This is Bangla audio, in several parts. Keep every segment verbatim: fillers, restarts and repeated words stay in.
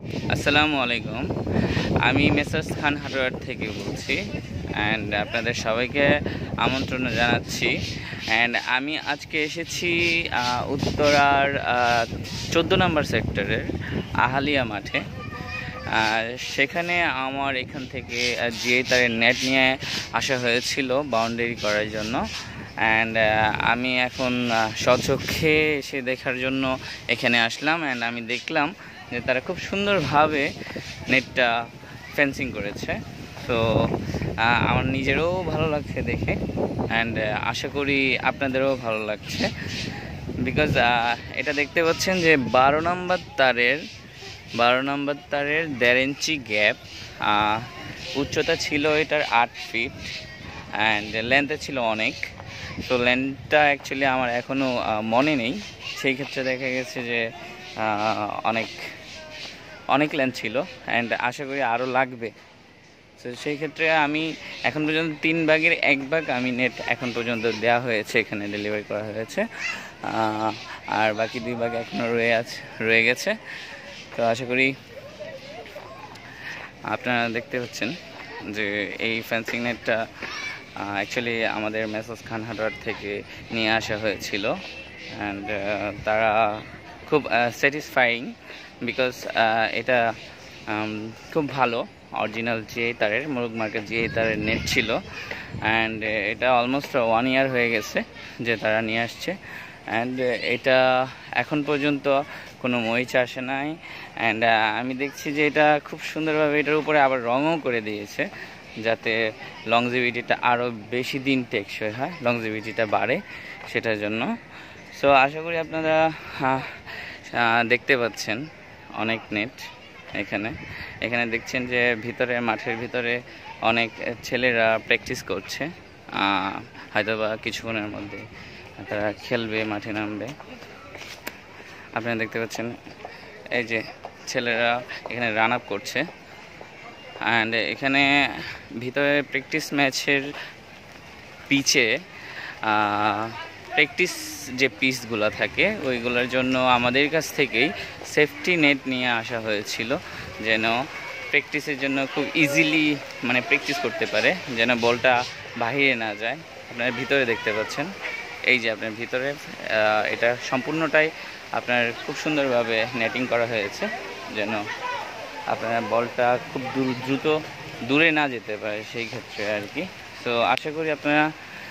আসসালামু আলাইকুম। আমি মেসার্স খান হার্ডওয়্যার থেকে বলছি অ্যান্ড আপনাদের সবাইকে আমন্ত্রণ জানাচ্ছি। অ্যান্ড আমি আজকে এসেছি আহ, উত্তরার চোদ্দো নম্বর সেক্টরের আহালিয়া মাঠে। আর সেখানে আমার এখান থেকে জিএ তারের নেট নিয়ে আসা হয়েছিল বাউন্ডারি করার জন্য। অ্যান্ড আমি এখন স্বচক্ষে এসে দেখার জন্য এখানে আসলাম। অ্যান্ড আমি দেখলাম যে তারা খুব সুন্দরভাবে নেটটা ফেন্সিং করেছে। তো আমার নিজেরও ভালো লাগছে দেখে, অ্যান্ড আশা করি আপনাদেরও ভালো লাগছে। বিকজ এটা দেখতে পাচ্ছেন যে বারো নম্বর তারের বারো নম্বর তারের দেড় ইঞ্চি গ্যাপ, উচ্চতা ছিল এটার আট ফিট অ্যান্ড লেন্থে ছিল অনেক। তো লেন্থটা অ্যাকচুয়ালি আমার এখনও মনে নেই, সেই ক্ষেত্রে দেখা গেছে যে অনেক অনেক লেন্থ ছিল অ্যান্ড আশা করি আরও লাগবে। তো সেই ক্ষেত্রে আমি এখন পর্যন্ত তিন ভাগের এক ভাগ আমি নেট এখন পর্যন্ত দেওয়া হয়েছে, এখানে ডেলিভারি করা হয়েছে। আর বাকি দুই ভাগ এখনও রয়ে আছে রয়ে গেছে। তো আশা করি আপনারা দেখতে পাচ্ছেন যে এই ফেন্সিং নেটটা অ্যাকচুয়ালি আমাদের মেসার্স খান হার্ডওয়্যার থেকে নিয়ে আসা হয়েছিল। অ্যান্ড তারা খুব স্যাটিসফাইং, বিকজ এটা খুব ভালো অরিজিনাল জিএ তারের মুরুগ মার্কেট জিএ তারের নেট ছিল। অ্যান্ড এটা অলমোস্ট ওয়ান ইয়ার হয়ে গেছে যে তারা নিয়ে আসছে। অ্যান্ড এটা এখন পর্যন্ত কোনো মরিচা আসে নাই। অ্যান্ড আমি দেখছি যে এটা খুব সুন্দরভাবে এটার উপরে আবার রঙও করে দিয়েছে, যাতে লংজিভিটিটা আরও বেশি দিন টেকসই হয়, লংজিভিটিটা বাড়ে সেটার জন্য। সো আশা করি আপনারা দেখতে পাচ্ছেন অনেক নেট এখানে এখানে দেখছেন যে ভিতরে মাঠের ভিতরে অনেক ছেলেরা প্র্যাকটিস করছে। হয়তো বা কিছুক্ষণের মধ্যে তারা খেলবে, মাঠে নামবে। আপনারা দেখতে পাচ্ছেন এই যে ছেলেরা এখানে রান আপ করছে। অ্যান্ড এখানে ভিতরে প্র্যাকটিস ম্যাচের পিচে প্র্যাকটিস যে পিসগুলো থাকে ওইগুলোর জন্য আমাদের কাছ থেকেই সেফটি নেট নিয়ে আসা হয়েছিল, যেন প্র্যাকটিসের জন্য খুব ইজিলি মানে প্র্যাকটিস করতে পারে, যেন বলটা বাহিরে না যায়। আপনারা ভিতরে দেখতে পাচ্ছেন, এই যে আপনার ভিতরে এটা সম্পূর্ণটাই আপনার খুব সুন্দরভাবে নেটিং করা হয়েছে, যেন আপনার বলটা খুব দ্রুত দূরে না যেতে পারে সেই ক্ষেত্রে আর কি। তো আশা করি আপনারা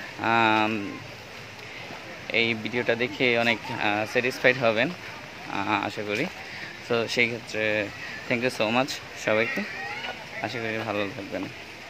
এই ভিডিওটা দেখে অনেক স্যাটিসফাইড হবেন আশা করি। তো সেই ক্ষেত্রে থ্যাংক ইউ সো মাচ সবাইকে, আশা করি ভালো থাকবেন।